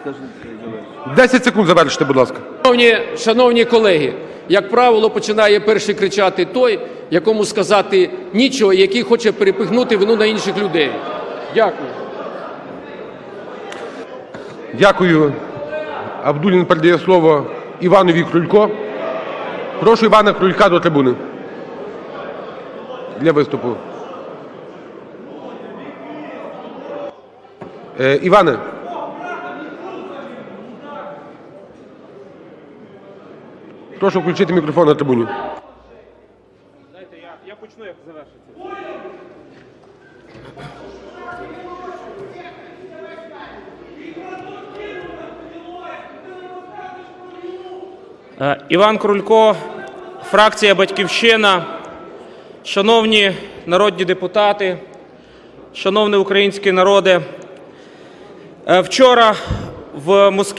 10 секунд завершити, будь ласка. Шановні колеги, як правило, починає перший кричати той, якому сказати нічого, який хоче перепихнути вину на інших людей. Дякую. Дякую. Абдуллін передає слово Іванові Крулько. Прошу Івана Крулька до трибуни для виступу. Іване. Прошу включити мікрофон на трибуні. Дайте, я почну, як завершиться. Іван Крулько, фракція «Батьківщина». Шановні народні депутати, шановний український народе, вчора в Москві